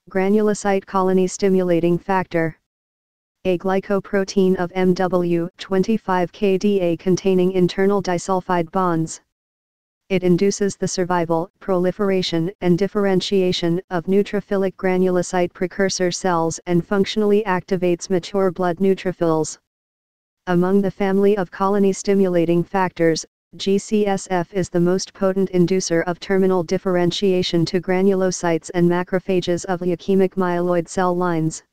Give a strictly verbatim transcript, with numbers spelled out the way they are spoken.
Granulocyte Colony-Stimulating Factor. A glycoprotein of M W twenty-five K D A containing internal disulfide bonds. It induces the survival, proliferation, and differentiation of neutrophilic granulocyte precursor cells and functionally activates mature blood neutrophils. Among the family of colony-stimulating factors, G C S F is the most potent inducer of terminal differentiation to granulocytes and macrophages of leukemic myeloid cell lines.